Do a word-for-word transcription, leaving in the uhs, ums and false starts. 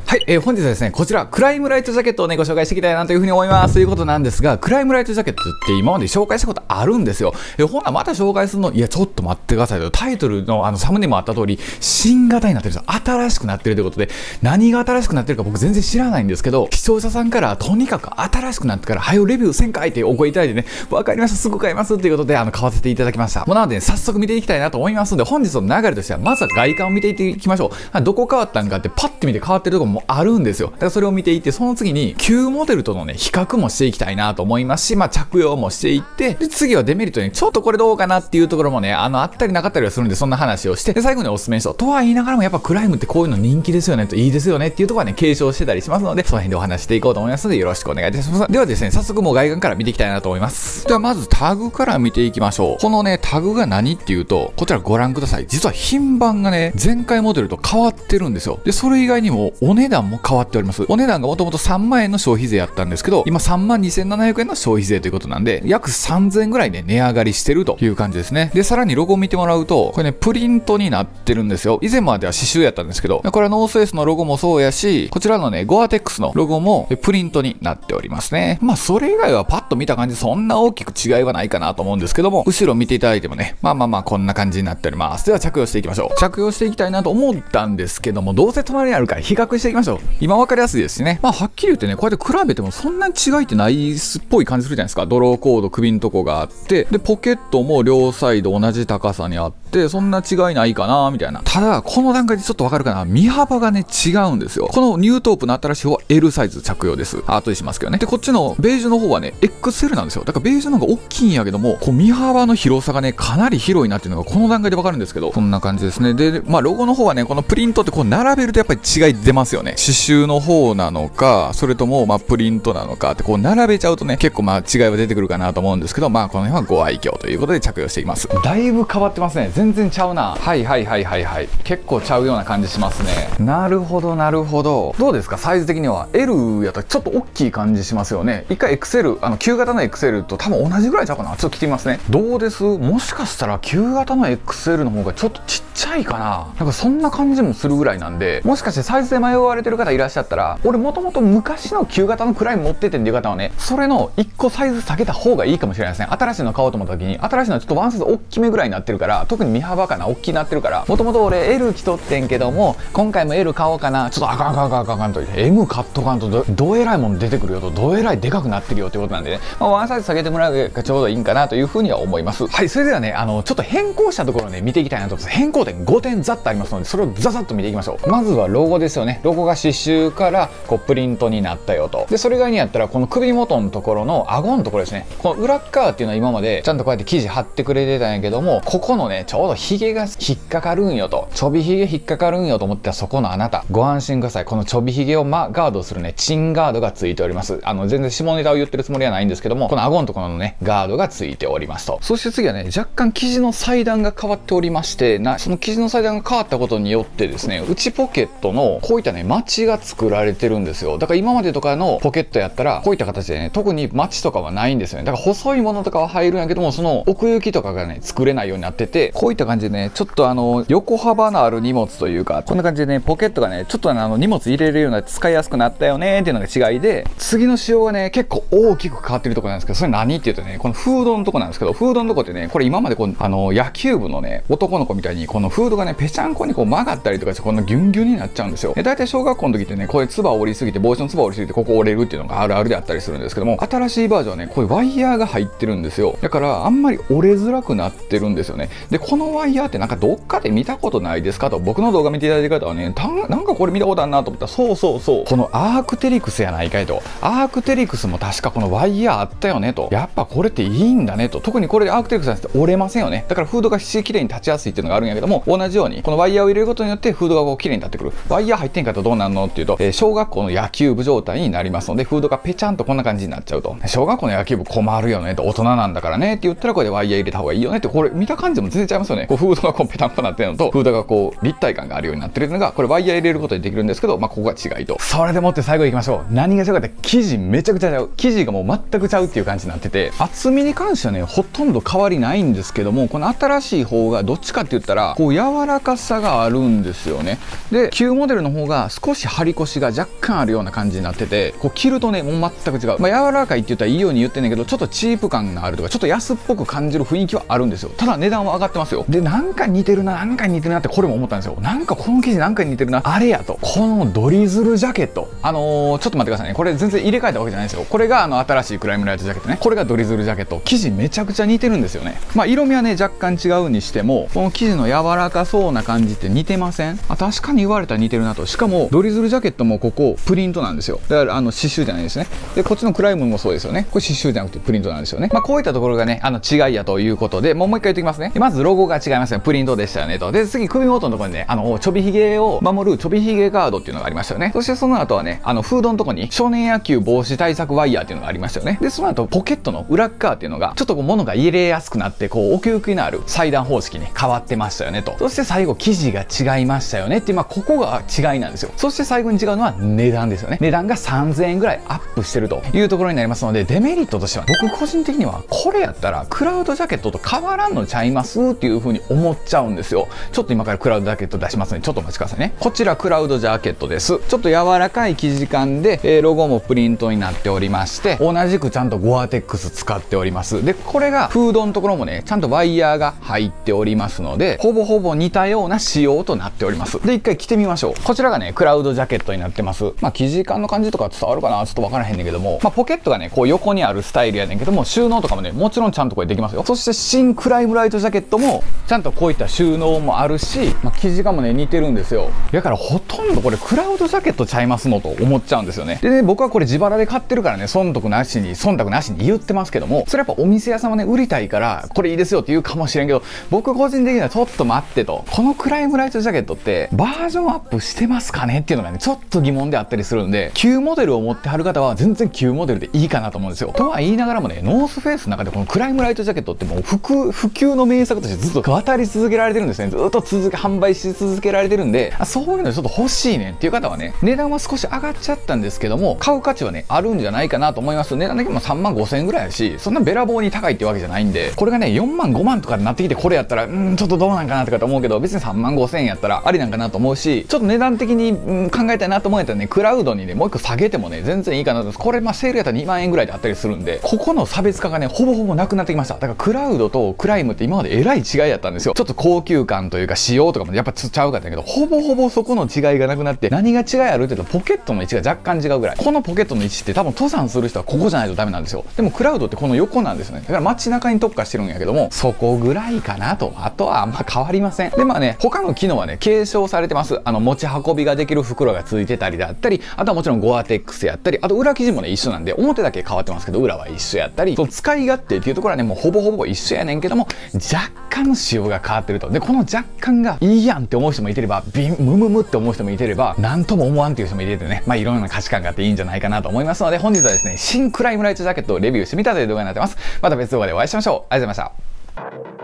はい、えー、本日はですね、こちら、クライムライトジャケットをね、ご紹介していきたいなというふうに思います。ということなんですが、クライムライトジャケットって今まで紹介したことあるんですよ。えー、ほんならまた紹介するの、いや、ちょっと待ってくださいと。タイトルのあのサムネもあった通り、新型になってるんですよ。新しくなってるということで、何が新しくなってるか僕全然知らないんですけど、視聴者さんから、とにかく新しくなってから、はよレビューせんかいってお声いただいてね、わかりました、すぐ買いますっていうことで、あの、買わせていただきました。もうなので、ね、早速見ていきたいなと思いますので、本日の流れとしては、まずは外観を見ていきましょう。どこ変わったんかって、パッて見て変わってるところもあるんですよ。だからそれを見ていって、その次に旧モデルとのね、比較もしていきたいなと思いますし、まあ着用もしていって、で、次はデメリットにちょっとこれどうかなっていうところもね、あの、あったりなかったりはするんで、そんな話をして、で、最後におすすめしよう。とは言いながらもやっぱクライムってこういうの人気ですよねと、いいですよねっていうところはね、継承してたりしますので、その辺でお話していこうと思いますので、よろしくお願いいたします。ではですね、早速もう外観から見ていきたいなと思います。ではまずタグから見ていきましょう。このね、タグが何っていうと、こちらご覧ください。実は品番がね、前回モデルと変わってるんですよ。で、それ以外にもお値段も変わっております。お値段がもともとさんまんえんの消費税やったんですけど、今さんまんにせんななひゃくえんの消費税ということなんで、約さんぜんえんぐらいね、値上がりしてるという感じですね。で、さらにロゴを見てもらうと、これね、プリントになってるんですよ。以前までは刺繍やったんですけど、これはノースエースのロゴもそうやし、こちらのね、ゴアテックスのロゴもプリントになっておりますね。まあ、それ以外はパッと見た感じ、そんな大きく違いはないかなと思うんですけども、後ろ見ていただいてもね、まあまあまあ、こんな感じになっております。では着用していきましょう。着用していきたいなと思ったんですけども、どうせ隣にあるから比較していきましょう。今分かりやすいですしね。まあ、はっきり言ってね、こうやって比べてもそんなに違いってないっぽい感じするじゃないですか。ドローコード首のとこがあって、で、ポケットも両サイド同じ高さにあって、そんな違いないかなみたいな。ただ、この段階でちょっとわかるかな、身幅がね、違うんですよ。このニュートープの新しい方は エル サイズ着用です。後でしますけどね。で、こっちのベージュの方はね、エックスエル なんですよ。だからベージュの方が大きいんやけども、こう身幅の広さがね、かなり広いなっていうのがこの段階でわかるんですけど、こんな感じですね。で、まあ、ロゴの方はね、このプリントってこう並べるとやっぱり違い出ますよね。刺繍の方なのか、それとも、まあ、プリントなのかってこう並べちゃうとね、結構まあ違いは出てくるかなと思うんですけど、まあこの辺はご愛嬌ということで着用していきます。だいぶ変わってますね。全然ちゃうな。はいはいはいはいはい。結構ちゃうような感じしますね。なるほどなるほど。どうですかサイズ的には。エル やったらちょっと大きい感じしますよね。一回 エックスエル、あの旧型の エックスエル と多分同じぐらいちゃうかな。ちょっと聞いてみますね。どうです？もしかしたら旧型の エックスエル の方がちょっとちっちゃいかな。なんかそんな感じもするぐらいなんで、もしかしてサイズで迷われてる方いらっしゃったら、俺もともと昔の旧型のクライム持っててっていう方はね、それのいっこサイズ下げた方がいいかもしれないですね。新しいの買おうと思った時に、新しいのはちょっとワンサイズ大きめぐらいになってるから、特に身幅かな、大きくなってるから、もともと俺 エル 着とってんけども、今回も エル 買おうかな、ちょっとあかんあかんあかんあかんあかんと言って、エム 買っとかんとど、どえらいもん出てくるよと、どえらいでかくなってるよってことなんでね、まあ、ワンサイズ下げてもらうのがちょうどいいんかなというふうには思います。はい、それではね、あの、ちょっと変更したところをね、見ていきたいなと思います。変更点ごてんざっとありますので、それをザザッと見ていきましょう。まずはロゴですよね。ロゴが刺繍からこうプリントになったよと。で、それ以外にやったら、この首元のところの顎のところですね。この裏側っていうのは今までちゃんとこうやって生地貼ってくれてたんやけども、ここのね、ちょうどヒゲが引っかかるんよと。ちょびヒゲ引っかかるんよと思ったら、そこのあなた、ご安心ください。このちょびヒゲを、ま、ガードするね、チンガードがついております。あの、全然下ネタを言ってるつもりはないんですけども、この顎のところのね、ガードがついておりますと。そして次はね、若干生地の裁断が変わっておりまして、な、その生地の裁断が変わったことによってですね、内ポケットのこういったね、マチが作られてるんですよ。だから今までとかのポケットやったら、こういった形でね、特にマチとかはないんですよね。だから細いものとかは入るんやけども、その奥行きとかがね、作れないようになってて、こういった感じでね、ちょっとあの、横幅のある荷物というか、こんな感じでね、ポケットがね、ちょっとあの、荷物入れれるような使いやすくなったよねっていうのが違いで、次の仕様がね、結構大きく変わってるところなんですけど、それ何っていうとね、このフードのとこなんですけど、フードのとこってね、これ今までこう、あの、野球部のね、男の子みたいに、このフードがね、ぺちゃんこにこう曲がったりとかして、このギュンギュンになっちゃうんですよ。で、大体小学校の時ってね、これ唾折りすぎて、帽子の唾折りすぎて、ここ折れるっていうのがあるあるであったりするんですけども、新しいバージョンはね、こういうワイヤーが入ってるんですよ。だから、あんまり折れづらくなってるんですよね。で、このワイヤーってなんかどっかで見たことないですかと、僕の動画見ていただいてる方はね、たなんかこれ見たことあるなと思ったら、そうそうそう、このアークテリクスやないかいと。アークテリクスも確かこのワイヤーあったよねと。やっぱこれっていいんだねと。特にこれでアークテリクスなんて折れませんよね。だからフードがきれいに立ちやすいっていうのがあるんやけども、同じようにこのワイヤーを入れることによってフードがこうきれいに立ってくる。ワイヤー入ってんかったらどうなるのっていうと、えー、小学校の野球部状態になりますので、フードがペチャンとこんな感じになっちゃうと。小学校の野球部困るよねと。大人なんだからねって言ったら、これでワイヤー入れた方がいいよねって。これ見た感じも全然違いまますよね。こうフードがこうペタンコになってるのと、フードがこう立体感があるようになってるのが、これワイヤー入れることでできるんですけど、まあここが違いと。それでもって最後いきましょう。何が違うかって、生地めちゃくちゃちゃう。生地がもう全くちゃうっていう感じになってて、厚みに関してはね、ほとんど変わりないんですけども、この新しい方がどっちかって言ったら、こう柔らかさがあるんですよね。で、旧モデルの方が少し張り腰が若干あるような感じになってて、こう着るとね、もう全く違う。まあ柔らかいって言ったらいいように言ってんねんけど、ちょっとチープ感があるとか、ちょっと安っぽく感じる雰囲気はあるんですよ。ただ値段は上がってますよ。で、なんか似てるな、なんか似てるなってこれも思ったんですよ。なんかこの生地なんか似てるな、あれやと。このドリズルジャケット。あのー、ちょっと待ってくださいね。これ全然入れ替えたわけじゃないですよ。これがあの新しいクライムライトジャケットね。これがドリズルジャケット。生地めちゃくちゃ似てるんですよね。まあ色味はね、若干違うにしても、この生地の柔らかそうな感じって似てません？あ、確かに言われたら似てるなと。しかも、ドリズルジャケットもここ、プリントなんですよ。だからあの刺繍じゃないですね。で、こっちのクライムもそうですよね。これ刺繍じゃなくてプリントなんですよね。まあこういったところがね、あの違いやということで、もうもう一回言っておきますね。まずロゴが違いますね。プリントでしたよねと。で、次、首元のところにね、あの、ちょびひげを守るちょびひげガードっていうのがありましたよね。そしてその後はね、あの、フードのところに少年野球防止対策ワイヤーっていうのがありましたよね。で、その後、ポケットの裏側っていうのが、ちょっとこう物が入れやすくなって、こう、奥行きのある裁断方式に変わってましたよねと。そして最後、生地が違いましたよねっていう、まあ、ここが違いなんですよ。そして最後に違うのは値段ですよね。値段がさんぜんえんぐらいアップしてるというところになりますので、デメリットとしては、僕個人的には、これやったら、クラウドジャケットと変わらんのちゃいますっていう風に思っちゃうんですよ。ちょっと今からクラウドジャケット出しますので、ちょっとお待ちくださいね。こちら、クラウドジャケットです。ちょっと柔らかい生地感で、えー、ロゴもプリントになっておりまして、同じくちゃんとゴアテックス使っております。で、これが、フードのところもね、ちゃんとワイヤーが入っておりますので、ほぼほぼ似たような仕様となっております。で、一回着てみましょう。こちらがね、クラウドジャケットになってます。まあ、生地感の感じとか伝わるかなちょっとわからへんねんけども、まあ、ポケットがね、こう横にあるスタイルやねんけども、収納とかもね、もちろんちゃんとこれできますよ。そして、新クライムライトジャケットも、ちゃんとこういった収納もあるし、まあ、生地感もね、似てるんですよ。だから、ほとんどこれ、クラウドジャケットちゃいますのと思っちゃうんですよね。でね、僕はこれ自腹で買ってるからね、忖度なしに、忖度なしに言ってますけども、それやっぱお店屋さんはね、売りたいから、これいいですよって言うかもしれんけど、僕個人的にはちょっと待ってと。このクライムライトジャケットって、バージョンアップしてますかねっていうのがね、ちょっと疑問であったりするんで、旧モデルを持ってはる方は全然旧モデルでいいかなと思うんですよ。とは言いながらもね、ノースフェイスの中でこのクライムライトジャケットってもう普及、普及の名作としてずっと渡り続けられてるんですね。ずっと続け、販売し続けられてるんで、そういうのちょっと欲しいねんっていう方はね、値段は少し上がっちゃったんですけども、買う価値はね、あるんじゃないかなと思います。値段だけもさんまんごせんえんぐらいやし、そんなべらぼうに高いってわけじゃないんで、これがね、よんまんごまんとかになってきてこれやったら、うん、ちょっとどうなんかなとかと思うけど、別にさんまんごせんえんやったらありなんかなと思うし、ちょっと値段的に、うん、考えたいなと思えたらね、クラウドにね、もう一個下げてもね、全然いいかなと思います。これ、まあ、セールやったらにまんえんぐらいであったりするんで、ここの差別化がね、ほぼほぼなくなってきました。だから、クラウドとクライムって今までえらい違いやったんですよ。ちょっと高級感というか、仕様とかもやっぱつっちゃうかったけど、ほぼほぼそこの違いがなくなって、何が違いあるって言うと、ポケットの位置が若干違うぐらい。このポケットの位置って多分登山する人はここじゃないとダメなんですよ。でも、クラウドってこの横なんですね。だから街中に特化してるんやけども、そこぐらいかなと。あとはあんま変わりません。で、まあね、他の機能はね、継承されてます。あの、持ち運びができる袋がついてたりだったり、あとはもちろんゴアテックスやったり、あと裏生地もね、一緒なんで、表だけ変わってますけど、裏は一緒やったり、その使い勝手っていうところはね、もうほぼほぼ一緒やねんけども、若干の仕様が変わってると。で、この若干がいいやんって思う人もいてれば、ビン、ムムムって思う人もいてれば、なんとも思わんっていう人もいててね、まあいろんな価値観があっていいんじゃないかなと思いますので、本日はですね、新クライムライトジャケットをレビューしてみたという動画になってます。また別動画でお会いしましょう。ありがとうございました。